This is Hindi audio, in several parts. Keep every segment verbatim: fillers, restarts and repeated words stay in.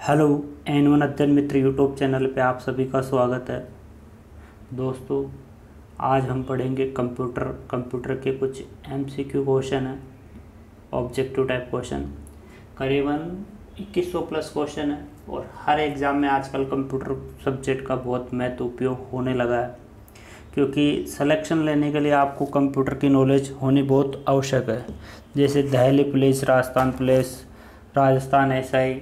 हेलो एन वन अध्ययन मित्र यूट्यूब चैनल पे आप सभी का स्वागत है। दोस्तों, आज हम पढ़ेंगे कंप्यूटर कंप्यूटर के कुछ एमसीक्यू क्वेश्चन हैं, ऑब्जेक्टिव टाइप क्वेश्चन। करीबन इक्कीस सौ प्लस क्वेश्चन है और हर एग्ज़ाम में आजकल कंप्यूटर सब्जेक्ट का बहुत महत्व उपयोग होने लगा है, क्योंकि सिलेक्शन लेने के लिए आपको कंप्यूटर की नॉलेज होनी बहुत आवश्यक है। जैसे Delhi police, Rajasthan police, Rajasthan SI,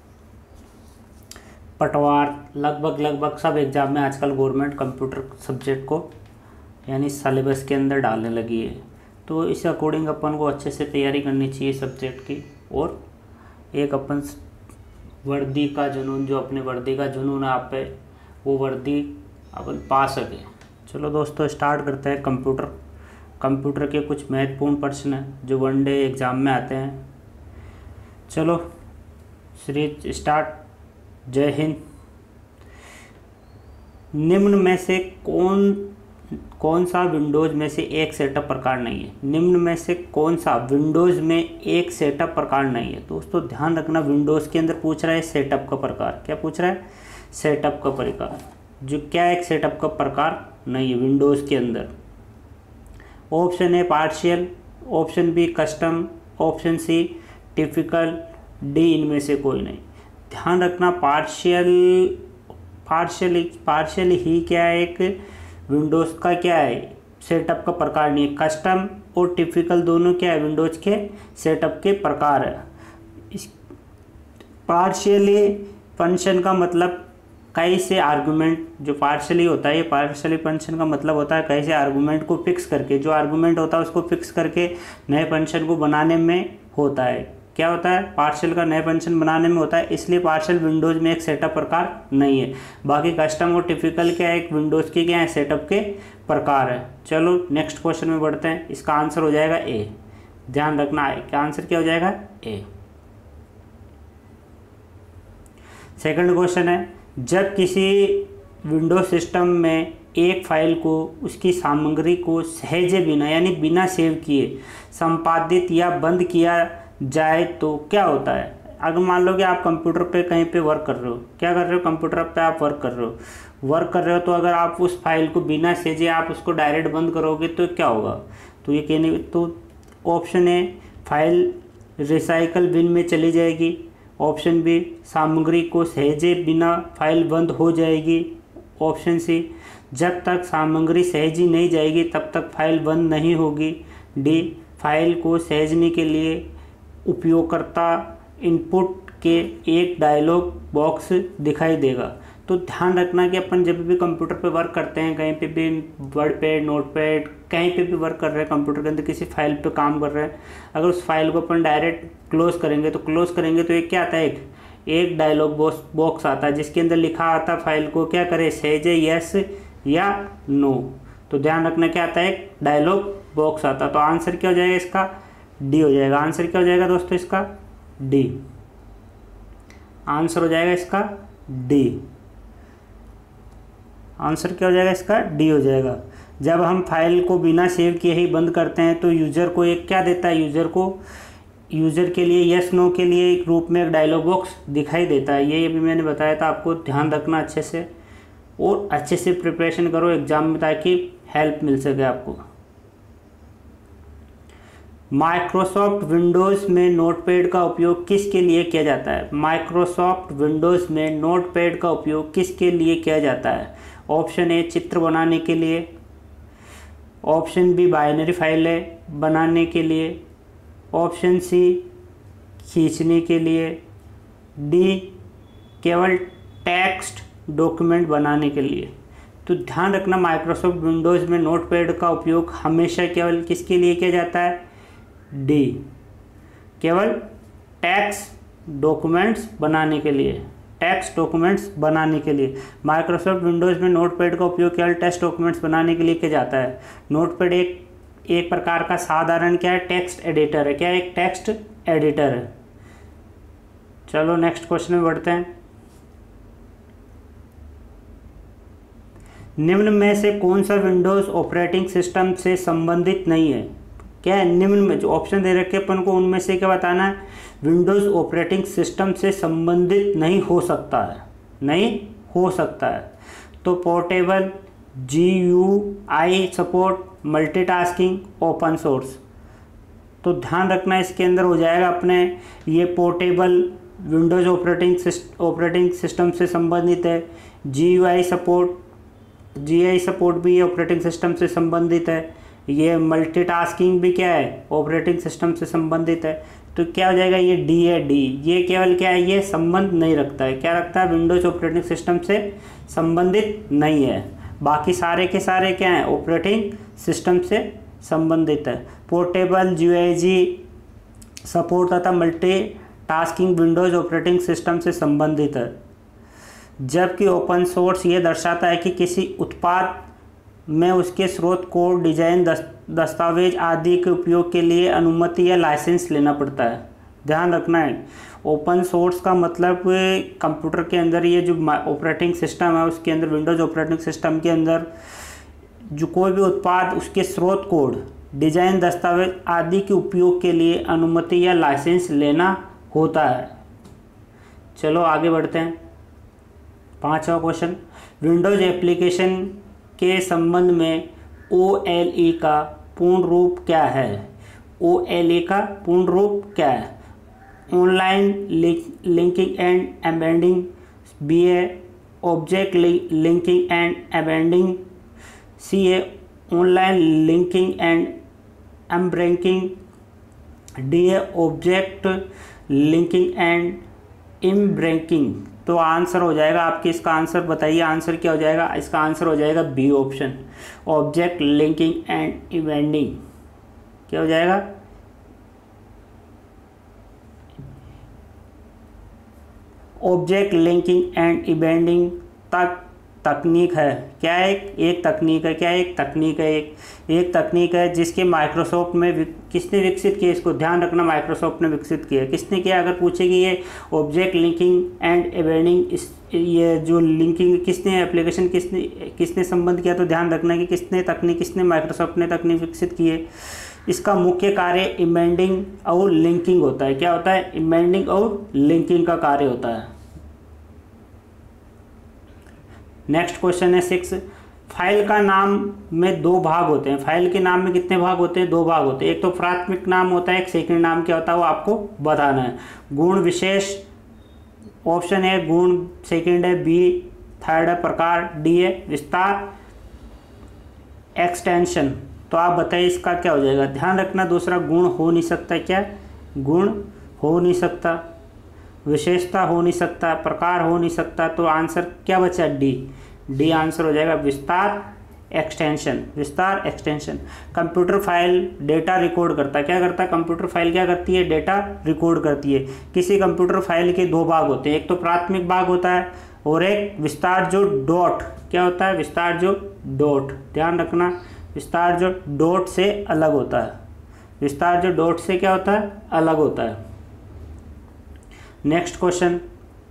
पटवार, लगभग लगभग सब एग्ज़ाम में आजकल गवर्नमेंट कंप्यूटर सब्जेक्ट को यानी सिलेबस के अंदर डालने लगी है। तो इस अकॉर्डिंग अपन को अच्छे से तैयारी करनी चाहिए सब्जेक्ट की, और एक अपन वर्दी का जुनून, जो अपने वर्दी का जुनून है आप पे, वो वर्दी अपन पा सके। चलो दोस्तों, स्टार्ट करते हैं। कंप्यूटर कंप्यूटर के कुछ महत्वपूर्ण प्रश्न हैं जो वनडे एग्ज़ाम में आते हैं। चलो सीरीज स्टार्ट। जय हिंद। निम्न में से कौन कौन सा विंडोज़ में से एक सेटअप प्रकार नहीं है? निम्न में से कौन सा विंडोज़ में एक सेटअप प्रकार नहीं है? दोस्तों ध्यान रखना, विंडोज़ के अंदर पूछ रहा है सेटअप का प्रकार। क्या पूछ रहा है? सेटअप का प्रकार। जो क्या एक सेटअप का प्रकार नहीं है विंडोज़ के अंदर? Option A partial, option B custom, option C typical, D इनमें से कोई नहीं। ध्यान रखना, पार्शियल पार्शियल पार्शियल ही क्या है, एक विंडोज़ का क्या है, सेटअप का प्रकार नहीं है। कस्टम और टिपिकल दोनों क्या है, विंडोज़ के सेटअप के प्रकार है। इस पार्शियली फंक्शन का मतलब कई से आर्गुमेंट, जो पार्शियली होता है, ये पार्शियली फंक्शन का मतलब होता है कई से आर्गुमेंट को फिक्स करके, जो आर्गुमेंट होता है उसको फिक्स करके नए फंक्शन को बनाने में होता है। क्या होता है? पार्शियल का नए फंक्शन बनाने में होता है, इसलिए पार्शियल विंडोज़ में एक सेटअप प्रकार नहीं है। बाकी कस्टम और टिपिकल क्या है, एक विंडोज़ के क्या है, सेटअप के प्रकार है। चलो नेक्स्ट क्वेश्चन में बढ़ते हैं। इसका आंसर हो जाएगा ए। ध्यान रखना है, क्या आंसर क्या हो जाएगा? ए। सेकंड क्वेश्चन है, जब किसी विंडोज सिस्टम में एक फाइल को उसकी सामग्री को सहेजे बिना यानी बिना सेव किए संपादित या बंद किया जाए तो क्या होता है? अगर मान लो कि आप कंप्यूटर पे कहीं पे वर्क कर रहे हो, क्या कर रहे हो, कंप्यूटर पे आप वर्क कर रहे हो वर्क कर रहे हो तो अगर आप उस फाइल को बिना सहेजे आप उसको डायरेक्ट बंद करोगे तो क्या होगा? तो ये कहने तो option A file recycle bin में चली जाएगी, ऑप्शन बी सामग्री को सहेजे बिना फाइल बंद हो जाएगी, ऑप्शन सी जब तक सामग्री सहेजी नहीं जाएगी तब तक फाइल बंद नहीं होगी, डी फाइल को सहेजने के लिए उपयोगकर्ता इनपुट के एक डायलॉग बॉक्स दिखाई देगा। तो ध्यान रखना कि अपन जब भी कंप्यूटर पे वर्क करते हैं, कहीं पे भी वर्ड पैड, नोट पैड, कहीं पे भी वर्क कर रहे हैं कंप्यूटर के अंदर, किसी फाइल पे काम कर रहे हैं, अगर उस फाइल को अपन डायरेक्ट क्लोज करेंगे तो क्लोज करेंगे तो एक क्या आता है, एक एक डायलॉग बॉक्स आता है जिसके अंदर लिखा आता है फाइल को क्या करे, सहेजे यस या नो। तो ध्यान रखना क्या आता है, एक डायलॉग बॉक्स आता है। तो आंसर क्या हो जाएगा इसका? डी हो जाएगा। आंसर क्या हो जाएगा दोस्तों इसका? डी। आंसर हो जाएगा इसका डी। आंसर क्या हो जाएगा इसका? डी हो जाएगा। जब हम फाइल को बिना सेव किए ही बंद करते हैं तो यूज़र को एक क्या देता है, यूज़र को यूज़र के लिए यस नो के लिए एक रूप में एक डायलॉग बॉक्स दिखाई देता है। ये भी मैंने बताया था आपको, ध्यान रखना अच्छे से और अच्छे से प्रिपरेशन करो एग्जाम में ताकि हेल्प मिल सके आपको। माइक्रोसॉफ्ट विंडोज़ में नोटपैड का उपयोग किसके लिए किया जाता है? माइक्रोसॉफ्ट विंडोज़ में नोटपैड का उपयोग किसके लिए किया जाता है? ऑप्शन ए चित्र बनाने के लिए, ऑप्शन बी बाइनरी फाइलें बनाने के लिए, ऑप्शन सी खींचने के लिए, डी केवल टेक्स्ट डॉक्यूमेंट बनाने के लिए। तो ध्यान रखना, माइक्रोसॉफ्ट विंडोज़ में नोटपैड का उपयोग हमेशा केवल किसके लिए किया जाता है? डी केवल टेक्स्ट डॉक्यूमेंट्स बनाने के लिए। टेक्स्ट डॉक्यूमेंट्स बनाने के लिए माइक्रोसॉफ्ट विंडोज़ में नोटपैड का उपयोग केवल टेक्स्ट डॉक्यूमेंट्स बनाने के लिए किया जाता है। नोटपैड एक एक प्रकार का साधारण क्या है, टेक्स्ट एडिटर है। क्या है? एक टेक्स्ट एडिटर है। चलो नेक्स्ट क्वेश्चन में बढ़ते हैं। निम्न में से कौन सा विंडोज़ ऑपरेटिंग सिस्टम से संबंधित नहीं है? क्या है, निम्न में जो ऑप्शन दे रखे अपन को उनमें से क्या बताना है, विंडोज़ ऑपरेटिंग सिस्टम से संबंधित नहीं हो सकता है, नहीं हो सकता है। तो portable, G U I support, multitasking, open source. तो ध्यान रखना इसके अंदर हो जाएगा अपने ये portable Windows operating system operating system से संबंधित है। G U I support, G I support भी ये ऑपरेटिंग सिस्टम से संबंधित है। ये मल्टीटास्किंग भी क्या है, ऑपरेटिंग सिस्टम से संबंधित है। तो क्या हो जाएगा, ये डी है, डी ये केवल क्या है, ये संबंध नहीं रखता है, क्या रखता है, विंडोज़ ऑपरेटिंग सिस्टम से संबंधित नहीं है। बाकी सारे के सारे क्या हैं, ऑपरेटिंग सिस्टम से संबंधित है। Portable, G U I G support तथा multitasking Windows operating system से संबंधित है। जबकि ओपन सोर्स ये दर्शाता है कि किसी उत्पाद में उसके स्रोत कोड, डिजाइन, दस्तावेज आदि के उपयोग के लिए अनुमति या लाइसेंस लेना पड़ता है। ध्यान रखना है, ओपन सोर्स का मतलब कंप्यूटर के अंदर ये जो ऑपरेटिंग सिस्टम है उसके अंदर, विंडोज़ ऑपरेटिंग सिस्टम के अंदर जो कोई भी उत्पाद, उसके स्रोत कोड, डिजाइन, दस्तावेज आदि के उपयोग के लिए अनुमति या लाइसेंस लेना होता है। चलो आगे बढ़ते हैं। पांचवा क्वेश्चन, विंडोज़ एप्लीकेशन के संबंध में ओ एल ई का पूर्ण रूप क्या है? ओ एल ई का पूर्ण रूप क्या है? Online linking and embedding, B A object linking and embedding, C A online linking and embedding, D A object linking and embedding. तो आंसर हो जाएगा आपके, इसका आंसर बताइए, आंसर क्या हो जाएगा? इसका आंसर हो जाएगा B option, object linking and embedding. क्या हो जाएगा? ऑब्जेक्ट लिंकिंग एंड इवेंडिंग तक तकनीक है। क्या है? एक तकनीक है। क्या एक तकनीक है? एक एक तकनीक है जिसके माइक्रोसॉफ्ट में विक, किसने विकसित किया? इसको ध्यान रखना, माइक्रोसॉफ्ट ने विकसित किया। किसने किया? अगर पूछेगी ये ऑब्जेक्ट लिंकिंग एंड इवेंडिंग, इस ये जो लिंकिंग किसने, एप्लीकेशन किसने किसने संबंध किया, तो ध्यान रखना कि किसने तकनीक, किसने, माइक्रोसॉफ्ट ने तकनीक विकसित की है। इसका मुख्य कार्य इमेंडिंग और लिंकिंग होता है। क्या होता है? इमेंडिंग और लिंकिंग का कार्य होता है। नेक्स्ट क्वेश्चन है सिक्स, फाइल का नाम में दो भाग होते हैं। फाइल के नाम में कितने भाग होते हैं? दो भाग होते हैं। एक तो प्राथमिक नाम होता है, एक सेकंड नाम क्या होता है वो आपको बताना है। गुण विशेष ऑप्शन है, गुण सेकंड है, बी थर्ड है, प्रकार डी है विस्तार, एक्सटेंशन। तो आप बताइए इसका क्या हो जाएगा? ध्यान रखना, दूसरा गुण हो नहीं सकता। क्या? गुण हो नहीं सकता, विशेषता हो नहीं सकता, प्रकार हो नहीं सकता। तो आंसर क्या बचा? डी। डी आंसर हो जाएगा, विस्तार, एक्सटेंशन। विस्तार, extension. Computer file data record करता है। क्या करता है? कंप्यूटर फाइल क्या करती है? डेटा रिकॉर्ड करती है। किसी कंप्यूटर फाइल के दो भाग होते हैं, एक तो प्राथमिक भाग होता है और एक विस्तार जो डॉट, क्या होता है? विस्तार जो डॉट, ध्यान रखना, विस्तार जो डॉट से अलग होता है। विस्तार जो डॉट से क्या होता है? अलग होता है। नेक्स्ट क्वेश्चन,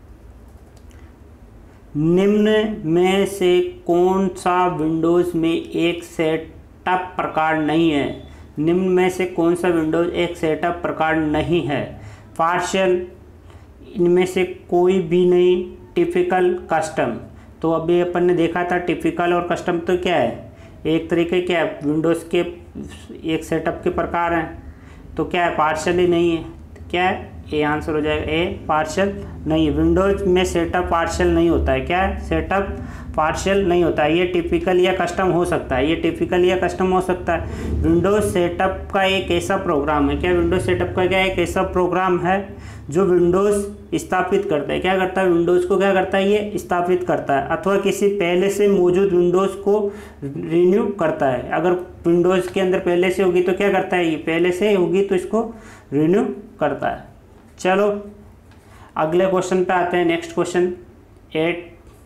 निम्न में से कौन सा विंडोज़ में एक सेटअप प्रकार नहीं है? निम्न में से कौन सा विंडोज़ एक सेटअप प्रकार नहीं है? पार्शियल, इनमें से कोई भी नहीं, टिपिकल, कस्टम। तो अभी अपन ने देखा था टिपिकल और कस्टम तो क्या है? एक तरीके क्या है, विंडोज़ के एक सेटअप के प्रकार हैं। तो क्या है? पार्शियल ही नहीं है। क्या है? ए आंसर हो जाएगा, ए पार्शियल नहीं है। विंडोज में सेटअप पार्शियल नहीं होता है। क्या है? सेटअप पार्शियल नहीं होता है। ये टिपिकल या कस्टम हो सकता है, ये टिपिकल या कस्टम हो सकता है। विंडोज सेटअप का एक ऐसा प्रोग्राम है, क्या विंडोज सेटअप का क्या एक ऐसा प्रोग्राम है जो विंडोज़ स्थापित करता है। क्या करता है? विंडोज़ को क्या करता है? ये स्थापित करता है, अथवा किसी पहले से मौजूद विंडोज़ को रिन्यू करता है। अगर विंडोज़ के अंदर पहले से होगी तो क्या करता है? ये पहले से होगी तो इसको रिन्यू करता है। चलो अगले क्वेश्चन पे आते हैं। नेक्स्ट क्वेश्चन एट,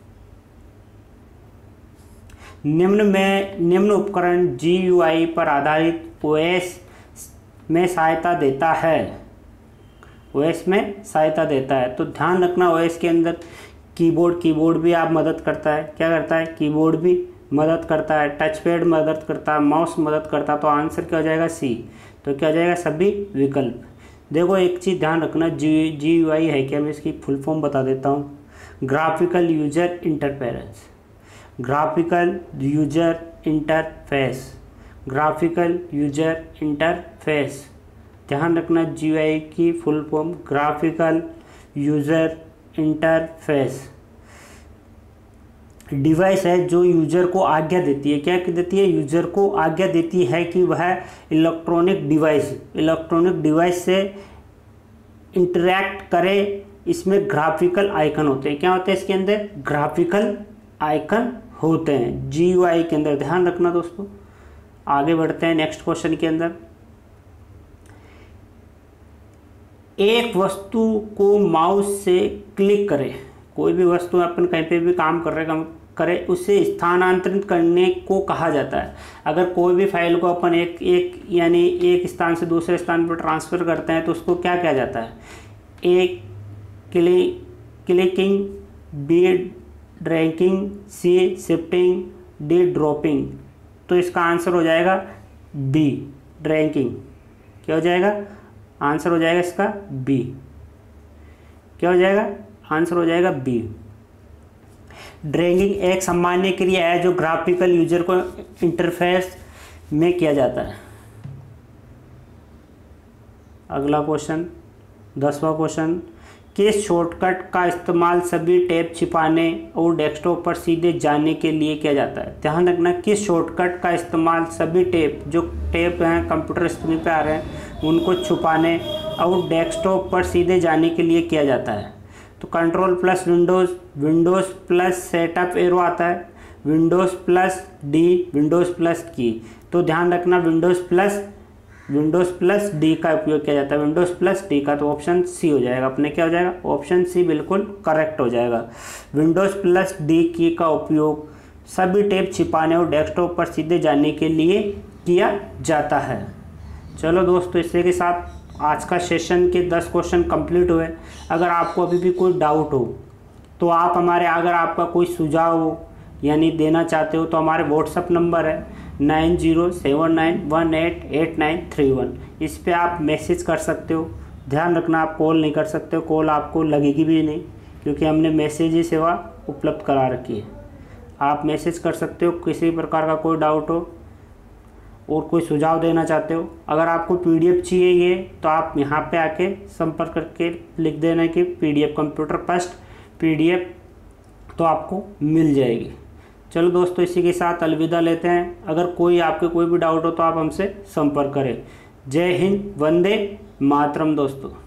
निम्न में निम्न उपकरण जी यू आई पर आधारित ओ एस में सहायता देता है। ओ एस में सहायता देता है। तो ध्यान रखना, ओ एस के अंदर कीबोर्ड कीबोर्ड भी आप मदद करता है। क्या करता है? कीबोर्ड भी मदद करता है, टच पैड मदद करता है, माउस मदद करता है। तो आंसर क्या हो जाएगा? सी। तो क्या हो जाएगा सभी विकल्प। देखो एक चीज़ ध्यान रखना, जी जी यू आई है क्या, मैं इसकी फुल फॉर्म बता देता हूँ। Graphical user interference, graphical user interface, graphical user interface. ध्यान रखना जी यू आई की full form graphical user interface. Device है जो यूजर को आज्ञा देती है, क्या देती है, यूजर को आज्ञा देती है कि वह इलेक्ट्रॉनिक डिवाइस इलेक्ट्रॉनिक डिवाइस से इंटरैक्ट करे। इसमें ग्राफिकल आइकन होते हैं, क्या होते हैं इसके अंदर, ग्राफिकल आइकन होते हैं जी यू आई के अंदर। ध्यान रखना दोस्तों। आगे बढ़ते हैं नेक्स्ट क्वेश्चन के अंदर। एक वस्तु को माउस से क्लिक करें, कोई भी वस्तु अपन कहीं पे भी काम कर रहे करें उसे स्थानांतरित करने को कहा जाता है। अगर कोई भी फाइल को अपन एक एक यानी एक स्थान से दूसरे स्थान पर ट्रांसफ़र करते हैं तो उसको क्या किया जाता है, एक cli clicking, B dragging, C shifting, D dropping. तो इसका आंसर हो जाएगा बी ड्रैगिंग। क्या हो जाएगा, आंसर हो जाएगा इसका बी। क्या हो जाएगा, आंसर हो जाएगा बी। ड्रैगिंग एक सामान्य क्रिया है जो ग्राफिकल यूजर को इंटरफेस में किया जाता है। अगला क्वेश्चन, दसवां क्वेश्चन, किस शॉर्टकट का इस्तेमाल सभी टैब छिपाने और डेस्कटॉप पर सीधे जाने के लिए किया जाता है। ध्यान रखना, किस शॉर्टकट का इस्तेमाल सभी टैब जो टैब हैं कंप्यूटर स्क्रीन पे आ रहे हैं उनको छुपाने और डेस्कटॉप पर सीधे जाने के लिए किया जाता है। तो control plus Windows, Windows plus setup arrow आता है, Windows plus D, Windows plus key. तो ध्यान रखना Windows plus Windows plus D का उपयोग किया जाता है, विंडोज़ प्लस डी का। तो ऑप्शन सी हो जाएगा अपने, क्या हो जाएगा, ऑप्शन सी बिल्कुल करेक्ट हो जाएगा। विंडोज़ प्लस डी की का उपयोग सभी टैब छिपाने और डेस्कटॉप पर सीधे जाने के लिए किया जाता है। चलो दोस्तों, इसी के साथ आज का सेशन के दस क्वेश्चन कंप्लीट हुए। अगर आपको अभी भी कोई डाउट हो तो आप हमारे, अगर आपका कोई सुझाव हो यानी देना चाहते हो तो हमारे व्हाट्सअप नंबर है nine zero seven nine one eight eight nine three one. इस पे आप मैसेज कर सकते हो। ध्यान रखना आप कॉल नहीं कर सकते हो, कॉल आपको लगेगी भी नहीं क्योंकि हमने मैसेज ही सेवा उपलब्ध करा रखी है। आप मैसेज कर सकते हो किसी प्रकार का कोई डाउट हो और कोई सुझाव देना चाहते हो। अगर आपको पीडीएफ चाहिए ये तो आप यहाँ पे आके संपर्क करके लिख देना कि पीडीएफ कंप्यूटर फर्स्ट पीडीएफ, तो आपको मिल जाएगी। चलो दोस्तों, इसी के साथ अलविदा लेते हैं। अगर कोई आपके कोई भी डाउट हो तो आप हमसे संपर्क करें। जय हिंद, वंदे मातरम दोस्तों।